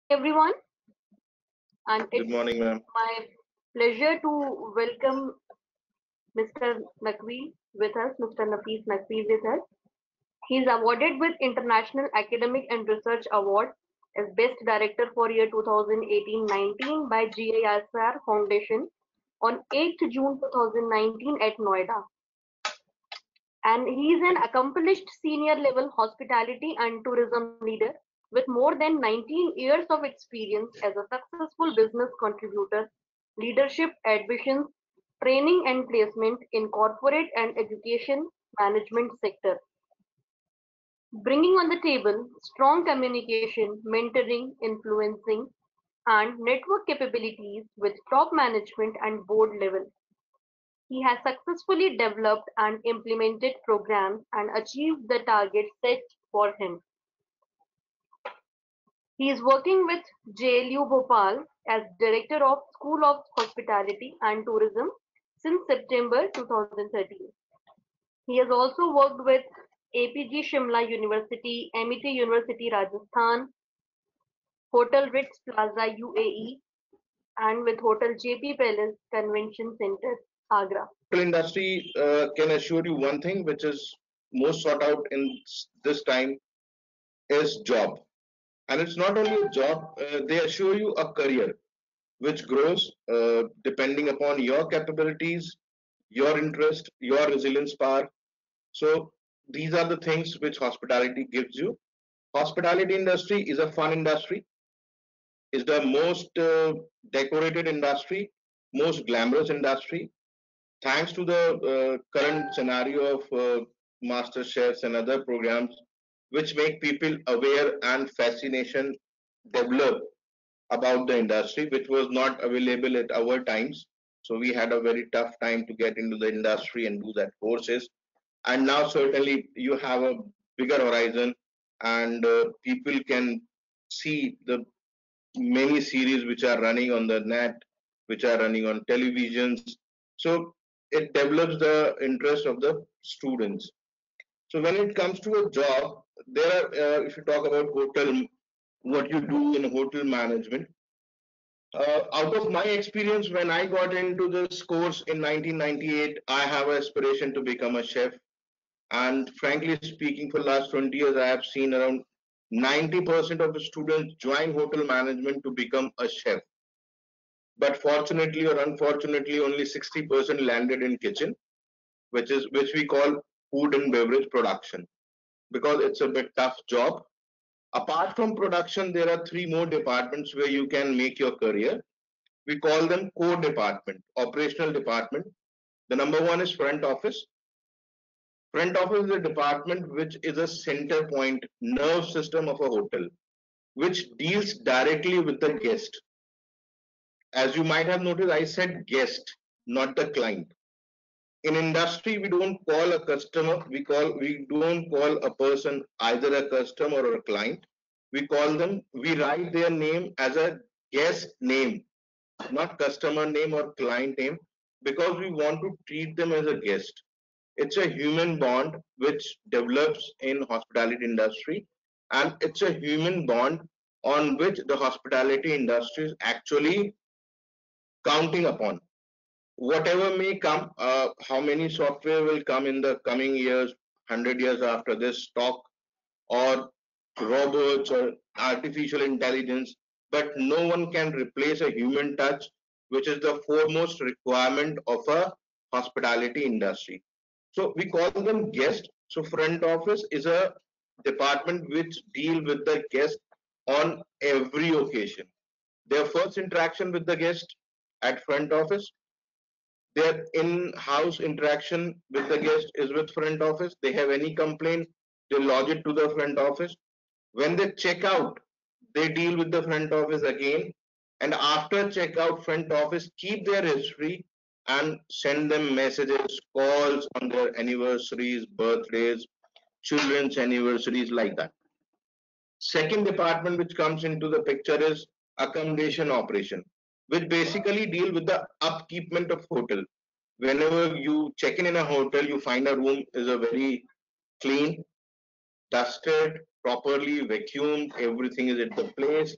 Good morning, everyone, Good morning, and ma'am. it's my pleasure to welcome Mr. Naqvi with us, Mr. Nafis Naqvi with us. He is awarded with International Academic and Research Award as Best Director for year 2018-19 by GISR Foundation on 8th June 2019 at Noida. And he is an accomplished senior level hospitality and tourism leader with more than 19 years of experience as a successful business contributor, leadership, admissions, training and placement in corporate and education management sector, bringing on the table strong communication, mentoring, influencing, and network capabilities with top management and board level. He has successfully developed and implemented programs and achieved the targets set for him. He is working with JLU Bhopal as Director of School of Hospitality and Tourism since September 2013. He has also worked with APG Shimla University, MET University Rajasthan, Hotel Ritz Plaza UAE, and with Hotel JP Palace Convention Center, Agra. Hotel industry can assure you one thing, which is most sought out in this time is job. And it's not only a job; they assure you a career which grows depending upon your capabilities, your interest, your resilience power. So these are the things which hospitality gives you. Hospitality industry is a fun industry, is the most decorated industry, most glamorous industry, thanks to the current scenario of master chefs and other programs which make people aware and fascination develop about the industry, which was not available at our times. So we had a very tough time to get into the industry and do that courses. And now certainly you have a bigger horizon, and people can see the many series which are running on the net, which are running on televisions. So it develops the interest of the students. So when it comes to a job, there are, if you talk about hotel, what you do in hotel management, out of my experience, when I got into this course in 1998, I have an aspiration to become a chef. And frankly speaking, for the last 20 years, I have seen around 90% of the students join hotel management to become a chef, but fortunately or unfortunately only 60% landed in kitchen, which we call food and beverage production, because it's a bit tough job. Apart from production, there are three more departments where you can make your career. We call them core department, operational department. The number one is front office. Front office is a department which is a center point nerve system of a hotel, which deals directly with the guest. As you might have noticed, I said guest, not the client. In industry, we don't call a customer, we don't call a person either a customer or a client. We call them, we write their name as a guest name, not customer name or client name, because we want to treat them as a guest. It's a human bond which develops in hospitality industry, and it's a human bond on which the hospitality industry is actually counting upon. Whatever may come, how many software will come in the coming years, 100 years after this talk, or robots or artificial intelligence, but no one can replace a human touch, which is the foremost requirement of a hospitality industry. So we call them guests. So front office is a department which deal with the guest on every occasion. Their first interaction with the guest at front office, their in-house interaction with the guest is with front office. They have any complaint, they lodge it to the front office. When they check out, they deal with the front office again. And after checkout, front office keep their history and send them messages, calls on their anniversaries, birthdays, children's anniversaries, like that. Second department which comes into the picture is accommodation operation, which basically deal with the upkeepment of hotel. Whenever you check in a hotel, you find a room is a very clean, dusted, properly vacuumed, everything is at the place.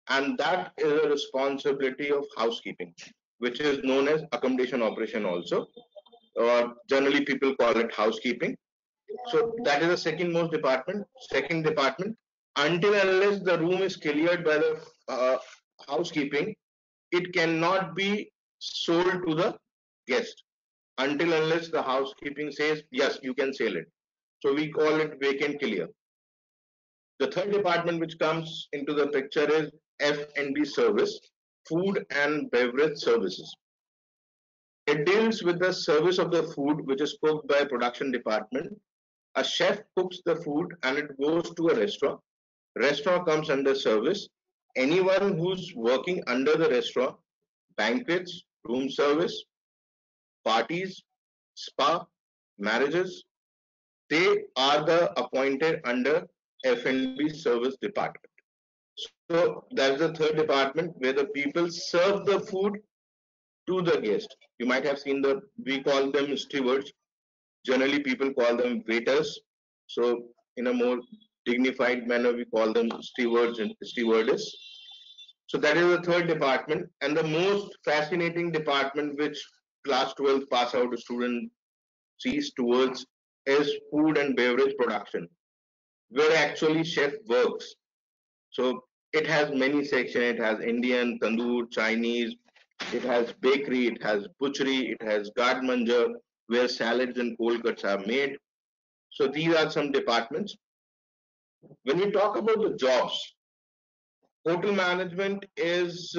and that is a responsibility of housekeeping, which is known as accommodation operation also, or generally people call it housekeeping. So that is the second most department. Second department, until unless the room is cleared by the housekeeping, it cannot be sold to the guest until unless the housekeeping says yes, you can sell it. So we call it vacant clear. The third department which comes into the picture is F&B service, food and beverage services. It deals with the service of the food which is cooked by production department. A chef cooks the food and it goes to a restaurant. Restaurant comes under service. Anyone who's working under the restaurant, banquets, room service, parties, spa, marriages, they are the appointed under F&B service department. So that's the third department where the people serve the food to the guest. You might have seen we call them stewards. Generally, people call them waiters. So in a more dignified manner, we call them stewards and stewardess. So that is the third department, and the most fascinating department which class 12 pass out student sees towards is food and beverage production, where actually chef works. So it has many sections. It has Indian, tandoor, Chinese. It has bakery. It has butchery. It has guard manja, where salads and cold cuts are made. So these are some departments. When we talk about the jobs, hotel management is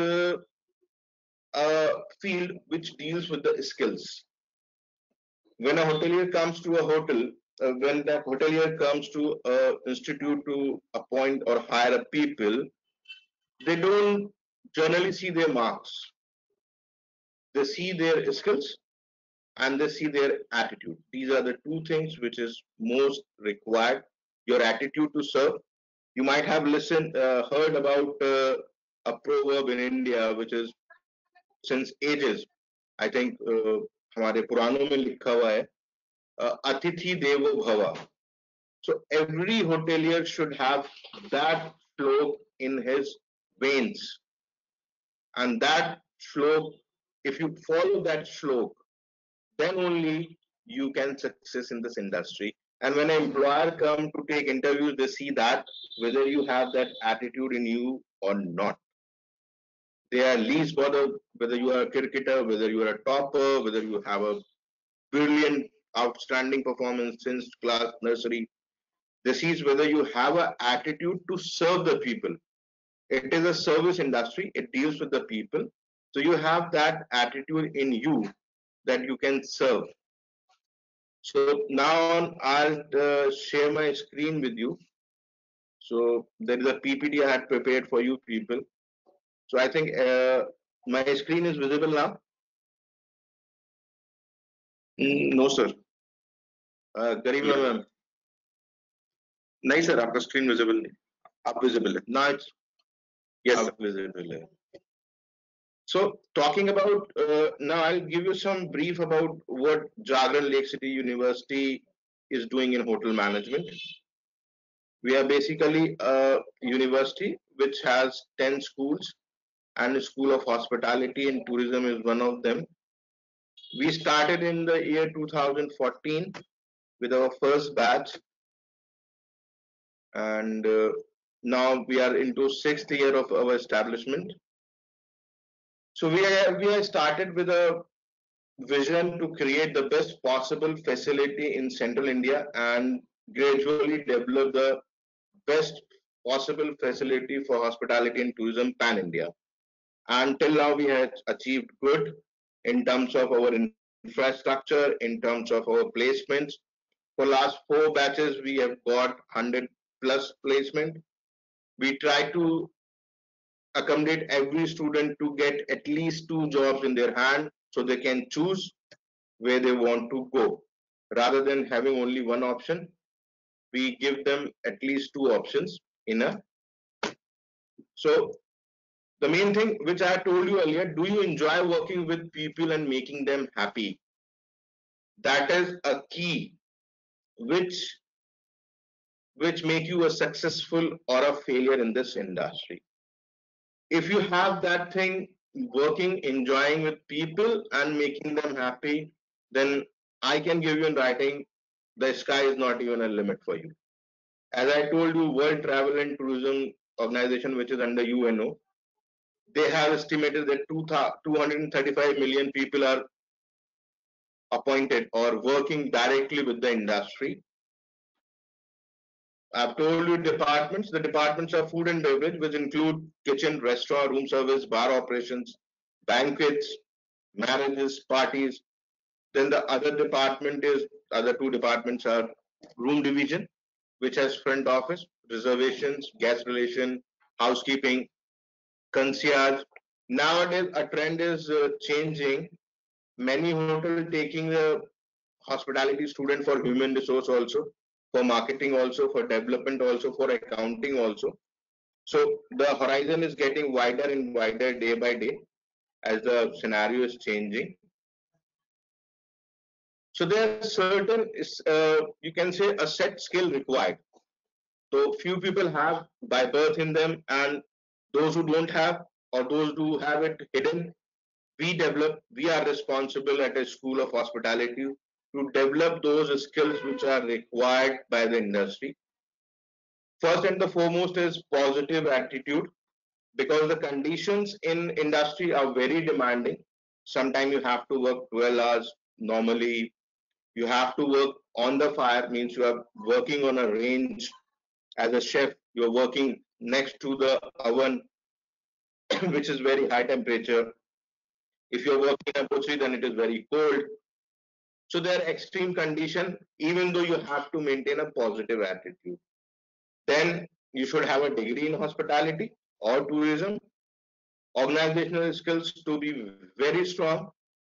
a field which deals with the skills. When a hotelier comes to a hotel, when that hotelier comes to an institute to appoint or hire a people, they don't generally see their marks. They see their skills and they see their attitude. These are the two things which is most required. Your attitude to serve. You might have heard about a proverb in India, which is since ages. I think हमारे पुराणों में लिखा हुआ है अतिथि देवो भव. So every hotelier should have that flow in his veins, and that flow, if you follow that flow, then only you can success in this industry. And when an employer come to take interviews, they see that whether you have that attitude in you or not. They are least bothered whether you are a cricketer, whether you are a topper, whether you have a brilliant, outstanding performance since class nursery. This is whether you have an attitude to serve the people. It is a service industry. It deals with the people. So you have that attitude in you that you can serve. So now I'll share my screen with you. So there is a PPT I had prepared for you people. So I think my screen is visible now. No sir. Garima ma'am. नहीं sir आपका screen visible नहीं. आप visible है. Now it's Yes. visible. So talking about now, I'll give you some brief about what Jagran Lake City University is doing in hotel management. We are basically a university which has 10 schools, and the School of Hospitality and Tourism is one of them. We started in the year 2014 with our first batch, and now we are into 6th year of our establishment. So we have started with a vision to create the best possible facility in central India and gradually develop the best possible facility for hospitality and tourism pan India. Until now, we have achieved good in terms of our infrastructure, in terms of our placements. For last 4 batches, we have got 100 plus placement. We try to accommodate every student to get at least 2 jobs in their hand so they can choose where they want to go. Rather than having only one option, we give them at least 2 options in a. So the main thing which I told you earlier, do you enjoy working with people and making them happy? That is a key which make you a successful or a failure in this industry. If you have that thing working, enjoying with people and making them happy, then I can give you in writing, the sky is not even a limit for you. As I told you, World Travel and Tourism Organization, which is under UNO, they have estimated that 235 million people are appointed or working directly with the industry. I've told you departments. The departments are food and beverage, which include kitchen, restaurant, room service, bar operations, banquets, marriages, parties. Then the other two departments are room division, which has front office, reservations, guest relation, housekeeping, concierge. Nowadays, a trend is changing. Many hotels taking the hospitality student for human resource also, for marketing also, for development also, for accounting also. So the horizon is getting wider and wider day by day as the scenario is changing. So there are certain, you can say, a set skill required. So few people have by birth in them, and those who don't have or those who have it hidden, we are responsible at a school of hospitality to develop those skills which are required by the industry. First and the foremost is positive attitude, because the conditions in industry are very demanding. Sometimes you have to work 12 hours normally. You have to work on the fire, means you are working on a range as a chef. You're working next to the oven, which is very high temperature. If you're working in a butchery, then it is very cold. So they are extreme condition, even though you have to maintain a positive attitude. Then you should have a degree in hospitality or tourism, organizational skills to be very strong,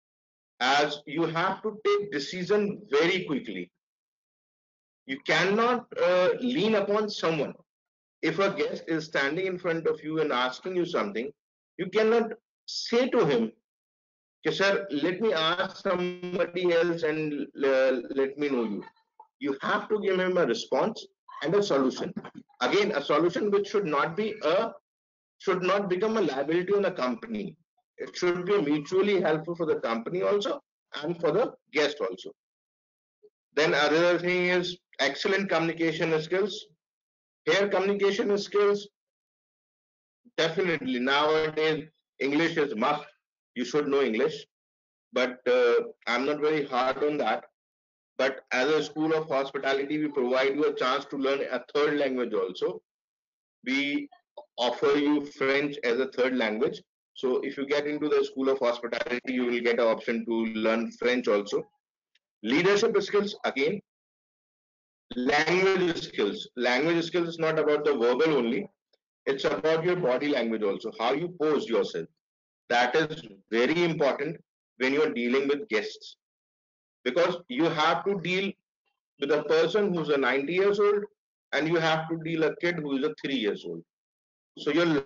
as you have to take decision very quickly. You cannot lean upon someone. If a guest is standing in front of you and asking you something, you cannot say to him, okay, sir, let me ask somebody else and let me know you. You have to give him a response and a solution. Again, a solution which should not become a liability on a company. It should be mutually helpful for the company also and for the guest also. Then other thing is excellent communication skills. Here, communication skills, definitely nowadays English is must. You should know English, but I'm not very hard on that. But as a school of hospitality, we provide you a chance to learn a third language also. We offer you French as a third language. So if you get into the school of hospitality, you will get an option to learn French also. Leadership skills, again, language skills. Language skills is not about the verbal only. It's about your body language also, how you pose yourself. That is very important when you're dealing with guests, because you have to deal with a person who's a 90 years old and you have to deal a kid who is a 3 years old. So you're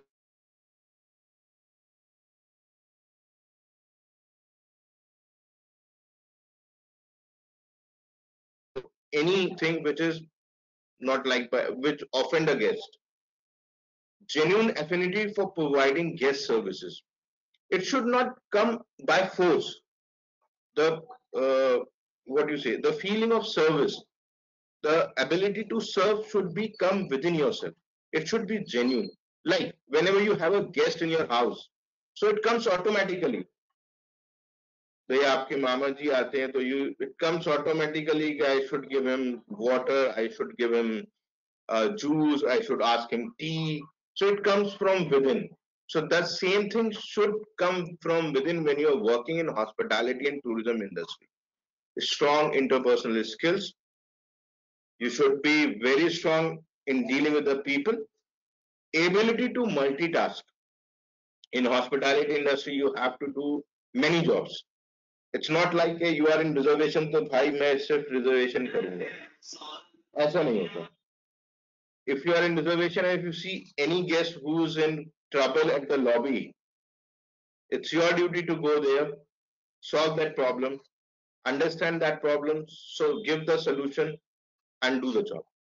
anything which is not like by which offend a guest. Genuine affinity for providing guest services. It should not come by force. The what do you say? The feeling of service, the ability to serve should be come within yourself. It should be genuine. Like whenever you have a guest in your house, so it comes automatically. तो ये आपके मामा जी आते हैं तो you it comes automatically I should give him water, I should give him juice, I should ask him tea. So it comes from within. So that same thing should come from within when you're working in hospitality and tourism industry. Strong interpersonal skills. You should be very strong in dealing with the people. Ability to multitask. In hospitality industry, you have to do many jobs. It's not like you are in reservation तो भाई मैं सिर्फ reservation करूंगा. ऐसा नहीं होता. If you are in reservation and if you see any guest who's in trouble at the lobby, it's your duty to go there, solve that problem, understand that problem, so give the solution and do the job.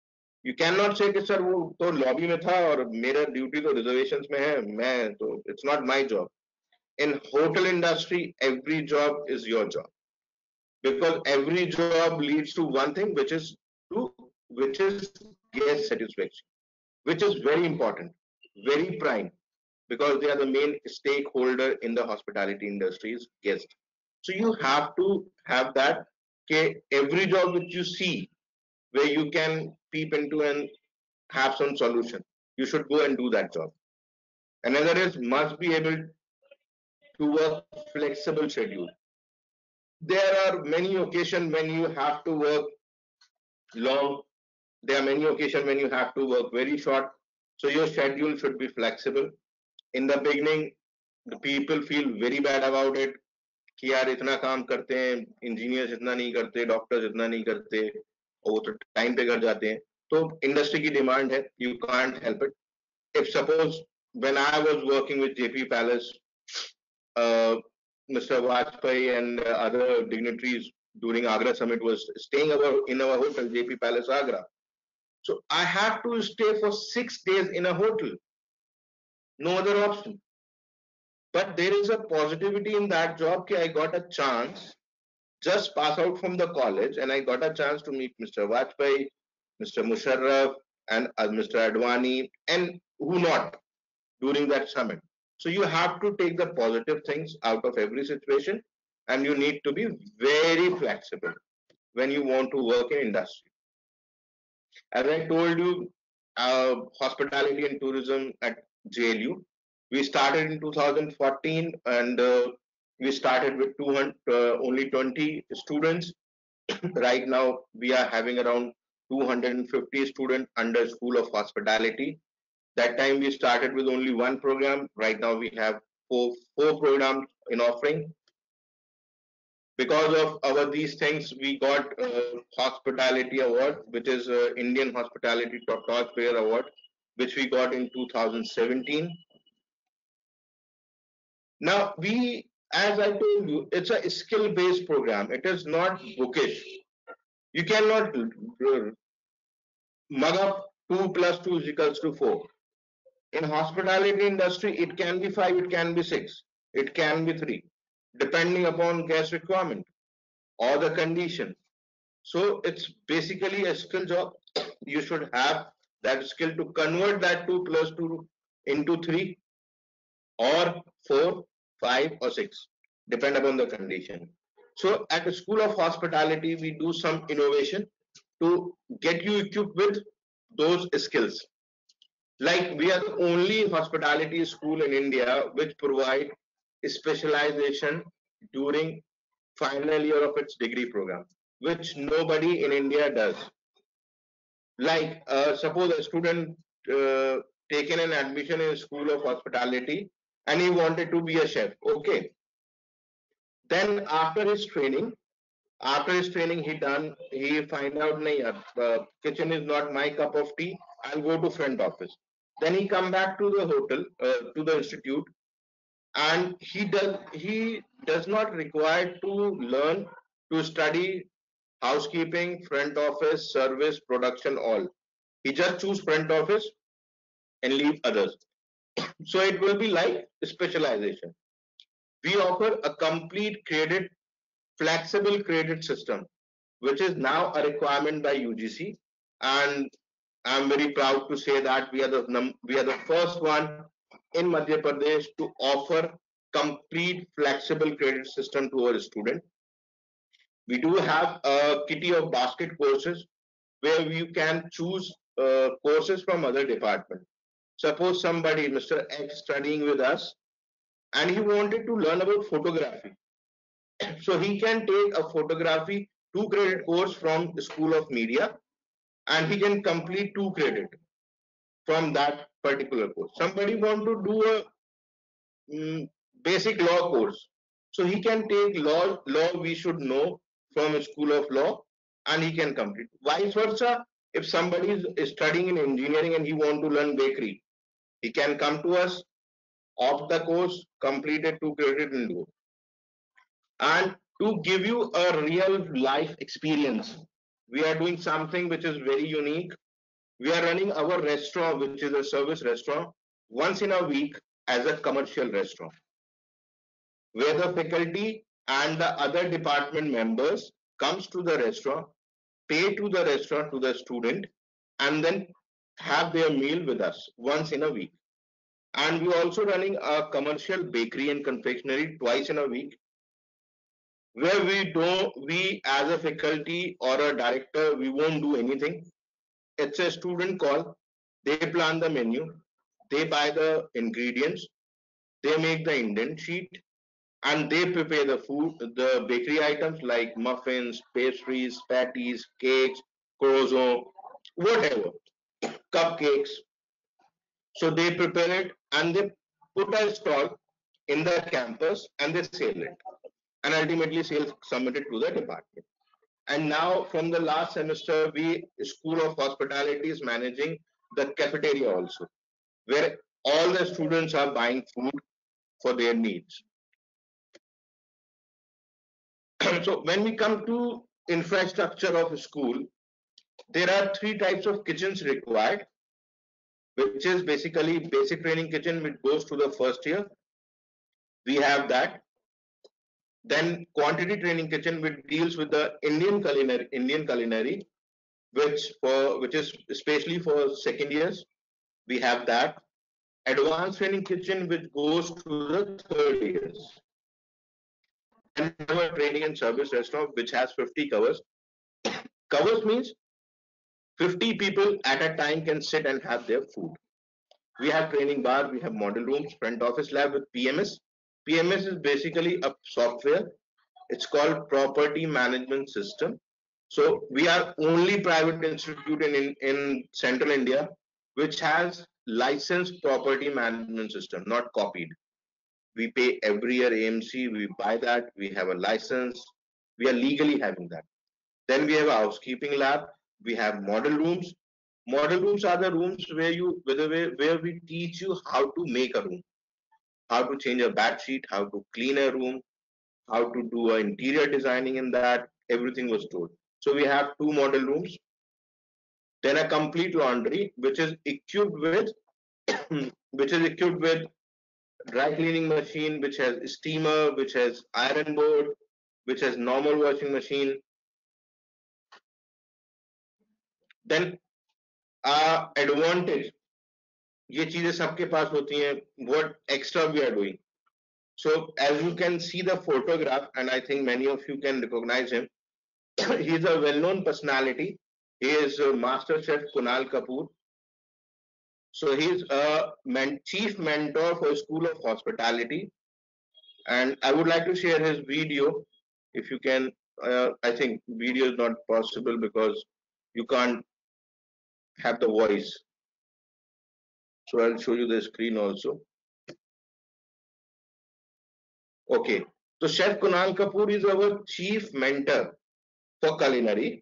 You cannot say कि sir वो तो lobby में था और मेरा duty तो reservations में है, मैं तो it's not my job. In hotel industry, every job is your job, because every job leads to one thing, which is guest satisfaction, which is very important, very prime, because they are the main stakeholder in the hospitality industry's guest. So you have to have that. Okay, every job which you see where you can peep into and have some solution, you should go and do that job. Another is must be able to work flexible schedule. There are many occasions when you have to work long. There are many occasions when you have to work very short. So your schedule should be flexible. In the beginning, the people feel very bad about it कि यार इतना काम करते हैं, engineers इतना नहीं करते, doctors इतना नहीं करते, और वो तो टाइम पे घर जाते हैं. तो इंडस्ट्री की डिमांड है, you can't help it. If suppose when I was working with JP Palace, Mr. Vajpayee and other dignitaries during Agra summit was staying in our hotel, JP Palace Agra. So I had to stay for 6 days in a hotel. No other option. But there is a positivity in that job that I got a chance, just pass out from the college, and I got a chance to meet Mr. Vajpayee, Mr. Musharraf, and Mr. Advani, and who not during that summit. So you have to take the positive things out of every situation, and you need to be very flexible when you want to work in industry. As I told you, hospitality and tourism at JLU, we started in 2014, and we started with 200, only 20 students. Right now, we are having around 250 students under School of Hospitality. That time we started with only one program. Right now we have four programs in offering. Because of our these things, we got Hospitality Award, which is Indian Hospitality Top Notch Player Award, which we got in 2017. Now as I told you, it's a skill-based program. It is not bookish. You cannot mug up 2 plus 2 is equals to 4. In hospitality industry, it can be 5, it can be 6, it can be 3, depending upon guest requirement or the condition. So it's basically a skill job. You should have that skill to convert that 2 plus 2 into 3 or 4, 5 or 6, depend upon the condition. So at the School of Hospitality, we do some innovation to get you equipped with those skills. Like we are the only hospitality school in India which provide specialization during final year of its degree program, which nobody in India does. Like suppose a student taken an admission in School of Hospitality and he wanted to be a chef. Okay. Then after his training, he find out kitchen is not my cup of tea. I'll go to front office. Then he come back to the hotel, to the institute, and he does not require to learn to study housekeeping, front office, service, production, all. He just choose front office and leave others. So it will be like specialization. We offer a complete credit, flexible credit system, which is now a requirement by UGC, and I'm very proud to say that we are the first one in Madhya Pradesh to offer complete flexible credit system to our student. We do have a kitty of basket courses where you can choose courses from other departments. Suppose somebody, Mr. X, studying with us, and he wanted to learn about photography. So he can take a photography 2 credit course from the School of Media, and he can complete 2 credit from that particular course. Somebody want to do a basic law course, so he can take law we should know from a School of Law, and he can complete. Vice versa, if somebody is studying in engineering and he want to learn bakery, he can come to us, opt the course, complete it 2 credit and go. And to give you a real life experience, we are doing something which is very unique. we are running our restaurant, which is a service restaurant, once in a week as a commercial restaurant, where the faculty and the other department members comes to the restaurant, pay to the restaurant to the student, and then have their meal with us once in a week. And we're also running a commercial bakery and confectionery twice in a week, where we as a faculty or a director, we won't do anything. It's a student call. They plan the menu, they buy the ingredients, they make the indent sheet, and they prepare the food, the bakery items like muffins, pastries, patties, cakes, croissant, whatever, cupcakes. So they prepare it and they put a stall in the campus and they sell it. And ultimately sales submitted to the department. And now from the last semester, we School of Hospitality is managing the cafeteria also, where all the students are buying food for their needs. So when we come to infrastructure of a school, there are three types of kitchens required, which is basically basic training kitchen, which goes to the first year. We have that. Then quantity training kitchen, which deals with the Indian culinary, which is especially for second years. We have that. Advanced training kitchen, which goes to the third years. And we have a training and service restaurant, which has 50 covers. Covers means 50 people at a time can sit and have their food. We have training bar, we have model rooms, front office lab with PMS. PMS is basically a software. It's called Property Management System. So we are only private institute in Central India which has licensed property management system, not copied. We pay every year AMC, we buy that, we have a license, we are legally having that. Then we have a housekeeping lab, we have model rooms. Model rooms are the rooms where we teach you how to make a room, how to change a bed sheet, how to clean a room, how to do interior designing in that. Everything was told. So we have two model rooms. Then a complete laundry, which is equipped with dry cleaning machine, which has steamer, which has iron board, which has normal washing machine. Then advantage, ये चीजें सबके पास होती हैं. What extra we are doing? So as you can see the photograph, and I think many of you can recognize him. He is a well-known personality. He is Master Chef Kunal Kapoor. So he is a chief mentor for School of Hospitality, and I would like to share his video. If you can, I think video is not possible because you can't have the voice. So I'll show you the screen also. Okay, so Chef Kunal Kapoor is our chief mentor for culinary.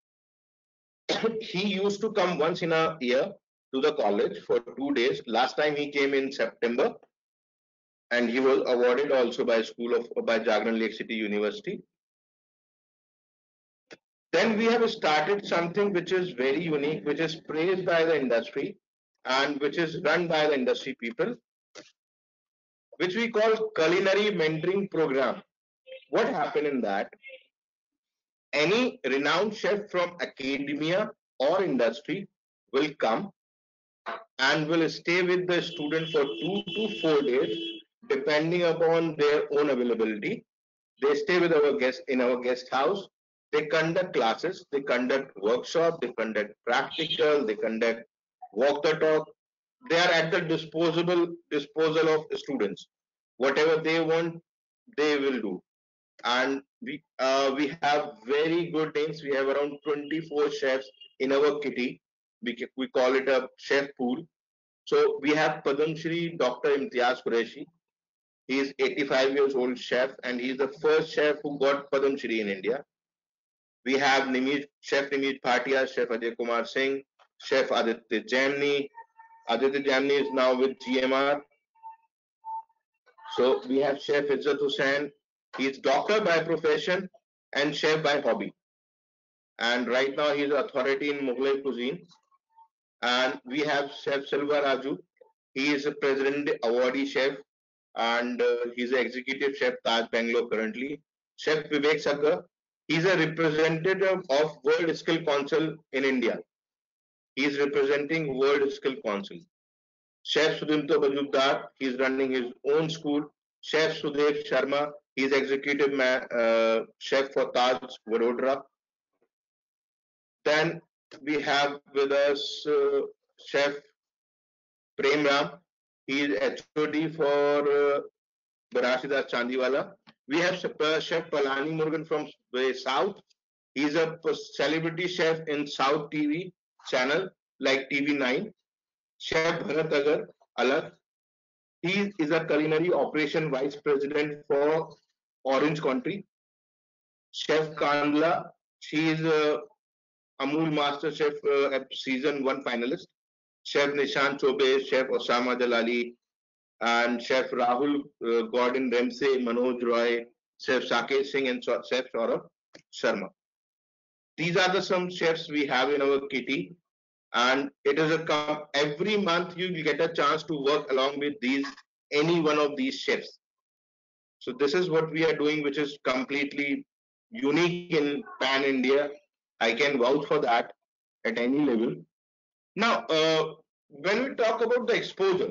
He used to come once in a year to the college for 2 days. Last time he came in September, and he was awarded also by Jagran Lake City University. Then we have started something which is very unique, which is praised by the industry and which is run by the industry people, which we call culinary mentoring program. What happened in that? Any renowned chef from academia or industry will come and will stay with the student for 2 to 4 days, depending upon their own availability. They stay with our guest in our guest house. They conduct classes, they conduct workshops, they conduct practical, they conduct walk the talk. They are at the disposal of students. Whatever they want, they will do. And we have very good names. We have around 24 chefs in our kitty. We call it a chef pool. So we have Padam Shri Dr. Imtiaz Qureshi. He is 85 years old chef, and he is the first chef who got Padam Shri in India. We have Chef Nimish Bhatia, Chef Ajay Kumar Singh, Chef Aditya Jamni. Aditya Jamni is now with GMR. So we have Chef Izzat Hussain. He is doctor by profession and chef by hobby. And right now he is authority in Mughlai cuisine. And we have Chef Silva Raju. He is a President Awardee Chef, and he's an Executive Chef Taj Bangalore currently. Chef Vivek Sagar. He's a representative of World Skill Council in India. He is representing World Skill Council. Chef Sudimto Majumdar, he's running his own school. Chef Sudev Sharma, he's executive chef for Taj Vadodara. Then we have with us Chef Prem Ram. He is HOD for Barashidas Chandiwala. We have Chef Palani Murugan from the South. He's a celebrity chef in South TV channel like TV9. Chef Bharat Agar, Alag. He is a culinary operation vice president for Orange Country. Chef Kandla, she is a Amul Master Chef season 1 finalist. Chef Nishan Chobe, Chef Osama Jalali, and Chef Rahul Gordon Ramsay, Manoj Roy, Chef Sakesh Singh, and Chef Saurabh Sharma. These are the some chefs we have in our kitty, and it is every month you get a chance to work along with any one of these chefs. So this is what we are doing, which is completely unique in Pan India. I can vouch for that at any level. Now, when we talk about the exposure,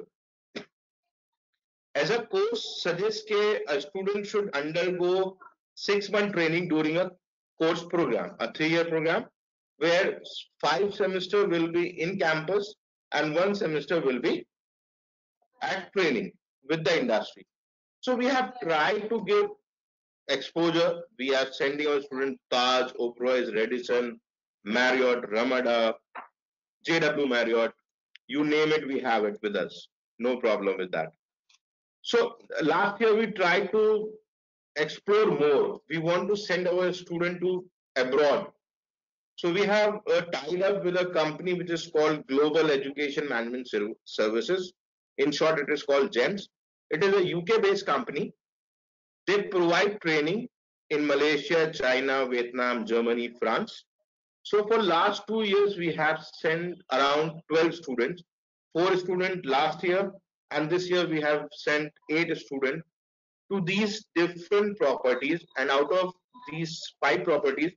as a course suggests that a student should undergo 6-month training during a course program, a 3-year program, where 5 semesters will be in campus and 1 semester will be at training with the industry. So we have tried to give exposure. We are sending our students Taj, Oberoi, Radisson, Marriott, Ramada, JW Marriott, you name it, we have it with us. No problem with that. So last year we tried to explore more. We want to send our student to abroad. So we have tied up with a company which is called Global Education Management Services. In short, it is called GEMS. It is a UK-based company. They provide training in Malaysia, China, Vietnam, Germany, France. So for last 2 years, we have sent around 12 students, 4 students last year, and this year we have sent 8 students to these different properties. And out of these 5 properties,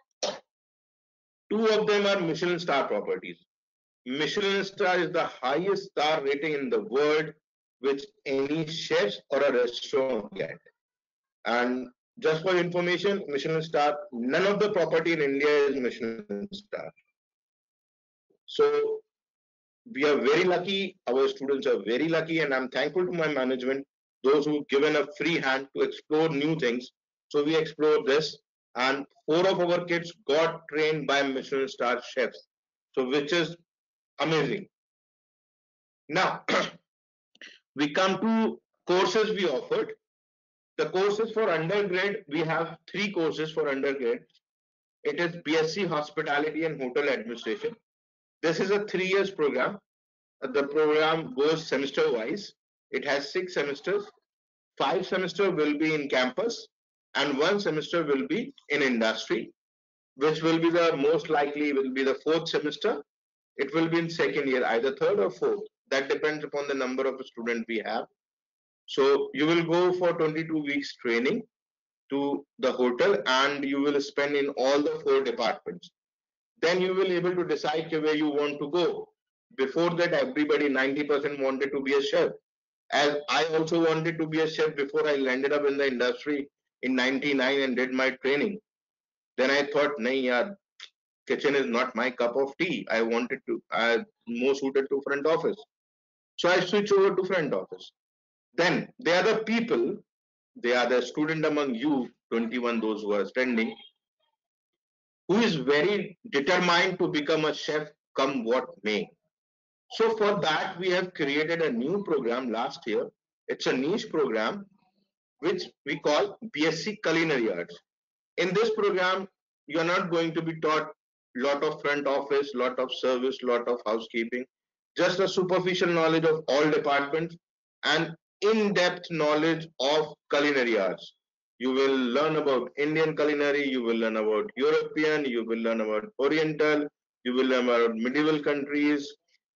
2 of them are Michelin star properties. Michelin star is the highest star rating in the world which any chefs or a restaurant get. And just for information, Michelin star, none of the property in India is Michelin star. So we are very lucky, our students are very lucky, and I'm thankful to my management, those who've given a free hand to explore new things. So we explored this, and 4 of our kids got trained by Michelin star chefs, so which is amazing. Now, we come to courses we offered. The courses for undergrad, we have 3 courses for undergrad. It is BSc Hospitality and Hotel Administration. This is a 3 years program. The program goes semester wise. It has 6 semesters. 5 semesters will be in campus and 1 semester will be in industry, which will be the most likely will be the 4th semester. It will be in second year, either 3rd or 4th. That depends upon the number of students we have. So you will go for 22 weeks training to the hotel, and you will spend in all the 4 departments. Then you will able to decide where you want to go. Before that, everybody 90% wanted to be a chef. As I also wanted to be a chef before I landed up in the industry in 99 and did my training. Then I thought, nahi yaar, kitchen is not my cup of tea. I more suited to front office. So I switched over to front office. Then they are the people, they are the student among you, 21 those who are standing, who is very determined to become a chef come what may. So for that, we have created a new program last year. It's a niche program which we call BSc Culinary Arts. In this program, you're not going to be taught lot of front office, lot of service, lot of housekeeping, just a superficial knowledge of all departments and in-depth knowledge of culinary arts. You will learn about Indian culinary, you will learn about European, you will learn about Oriental, you will learn about medieval countries,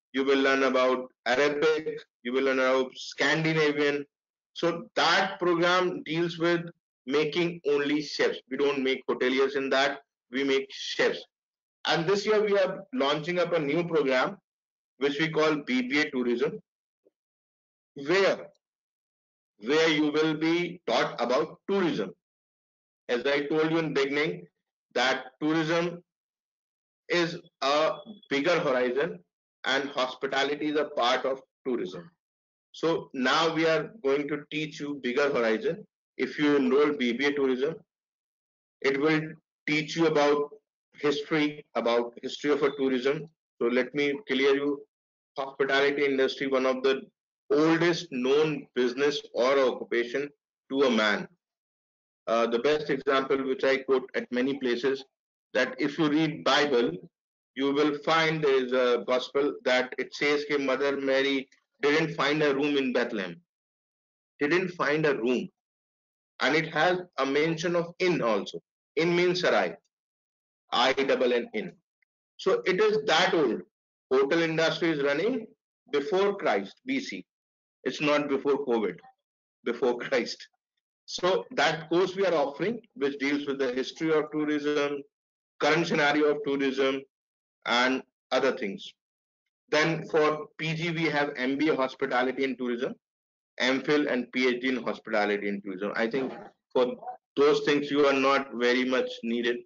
you will learn about Arabic, you will learn about Scandinavian. So that program deals with making only chefs. We don't make hoteliers in that, we make chefs. And this year we are launching up a new program which we call BBA Tourism, where you will be taught about tourism. As I told you in beginning, that tourism is a bigger horizon and hospitality is a part of tourism. So now we are going to teach you bigger horizon. If you enroll BBA tourism, it will teach you about history of a tourism. So let me clear you, hospitality industry, one of the oldest known business or occupation to a man. The best example which I quote at many places, that if you read Bible, you will find there is a gospel that it says that Mother Mary didn't find a room in Bethlehem. Didn't find a room. And it has a mention of inn also. Inn means sarai, I-double-N inn. So it is that old. Hotel industry is running before Christ, BC. It's not before COVID, before Christ. So that course we are offering, which deals with the history of tourism, current scenario of tourism, and other things. Then for PG, we have MBA Hospitality and Tourism, MPhil and PhD in Hospitality and Tourism. I think for those things you are not very much needed.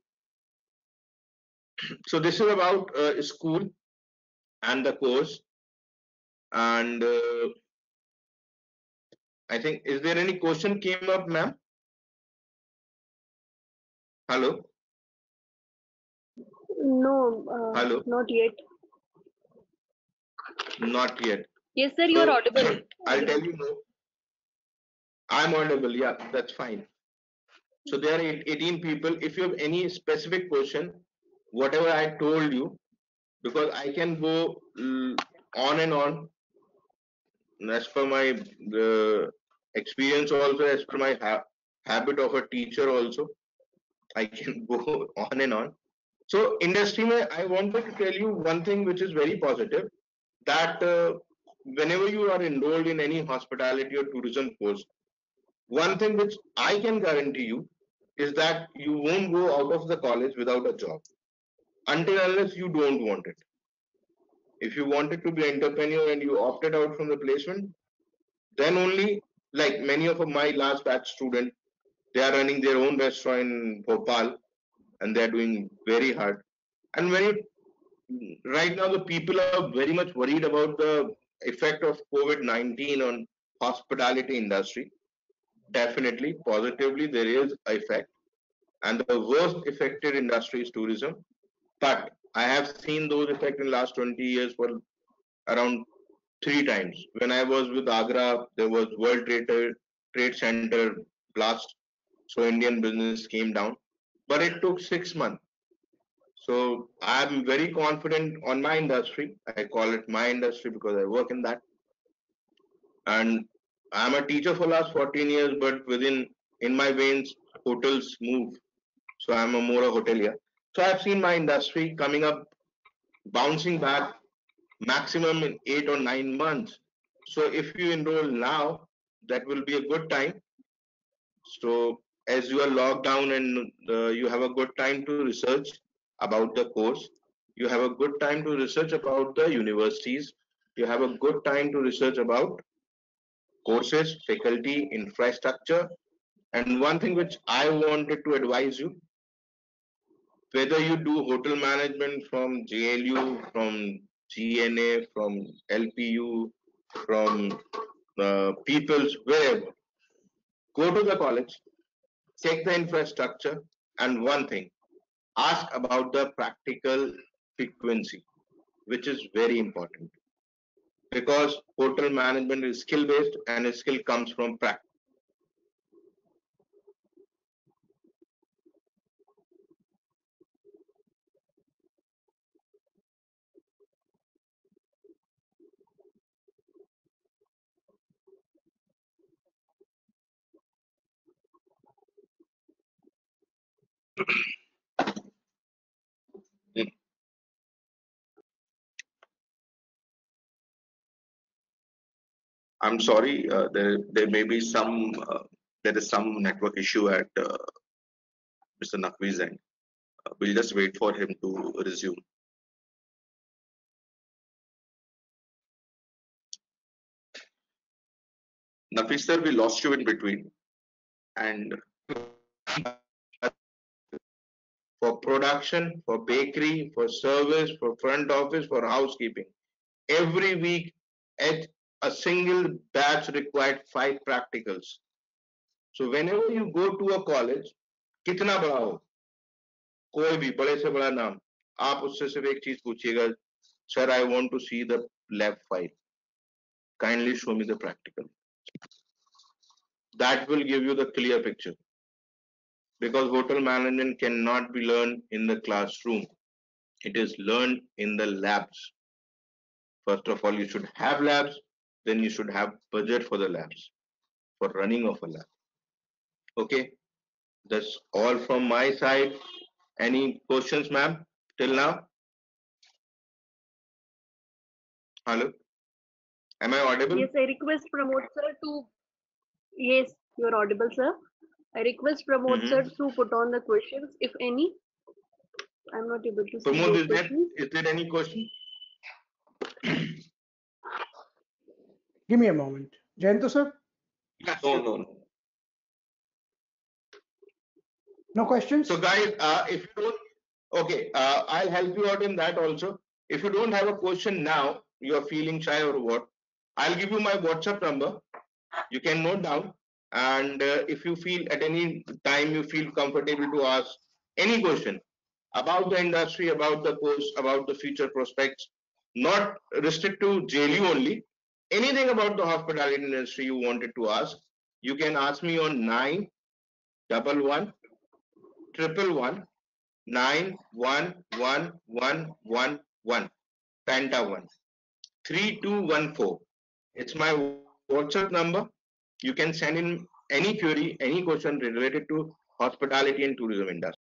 So this is about school and the course. And I think, is there any question came up, ma'am? Hello? No, Hello? not yet. Not yet. Yes, sir, you are So audible. I'll tell you no. I'm audible. Yeah, that's fine. So there are 18 people. If you have any specific question, whatever I told you, because I can go on and on as per my experience, also as per my habit of a teacher also, I can go on and on. So industry mein, I wanted to tell you one thing which is very positive, that whenever you are enrolled in any hospitality or tourism course, one thing which I can guarantee you is that you won't go out of the college without a job until unless you don't want it. If you wanted to be an entrepreneur and you opted out from the placement, then only, like many of my last batch students, they are running their own restaurant in Bhopal and they are doing very hard. And right now the people are very much worried about the effect of COVID-19 on hospitality industry. Definitely, positively, there is effect, and the worst affected industry is tourism. But I have seen those effects in last 20 years for around three times. When I was with Agra, there was Trade Center blast, so Indian business came down. But it took 6 months. So I'm very confident on my industry. I call it my industry because I work in that. And I'm a teacher for last 14 years, but in my veins, hotels move. So I'm a more a hotelier. So I've seen my industry coming up, bouncing back maximum in 8 or 9 months. So if you enroll now, that will be a good time. So as you are locked down and you have a good time to research about the course, you have a good time to research about the universities, you have a good time to research about courses, faculty, infrastructure. And one thing which I wanted to advise you, whether you do hotel management from JLU, from GNA, from LPU, from People's, wherever, go to the college, check the infrastructure, and one thing, ask about the practical frequency, which is very important, because hotel management is skill based and skill comes from practice. I'm sorry, there may be some there is some network issue at Mr. Naqvi's end. We'll just wait for him to resume. Naqvi sir, we lost you in between, and For production, for bakery, for service, for front office, for housekeeping. Every week, at a single batch required 5 practicals. So whenever you go to a college, कितना बड़ा हो, कोई भी बड़े से बड़ा नाम, आप उससे सिर्फ एक चीज पूछिएगा, sir, I want to see the lab file. Kindly show me the practical. That will give you the clear picture. Because hotel management cannot be learned in the classroom. It is learned in the labs. First of all, you should have labs, then you should have budget for the labs, for running of a lab. Okay, that's all from my side. Any questions, ma'am, till now? Hello? Am I audible? Yes, I request Pramod sir to. Yes, you are audible, sir. I request Pramod sir to put on the questions, if any. I'm not able to see Pramod, those questions. is there any question? Give me a moment. Jayanto sir, no. no questions? So guys, if you don't, okay, I'll help you out in that also. If you don't have a question now, you're feeling shy or what, I'll give you my WhatsApp number. You can note down. And if you feel at any time you feel comfortable to ask any question about the industry, about the course, about the future prospects, not restrict to JLU only, anything about the hospitality industry you wanted to ask, you can ask me on 911 111 911111 Panta 1 3214. It's my WhatsApp number. You can send in any query, any question related to hospitality and tourism industry.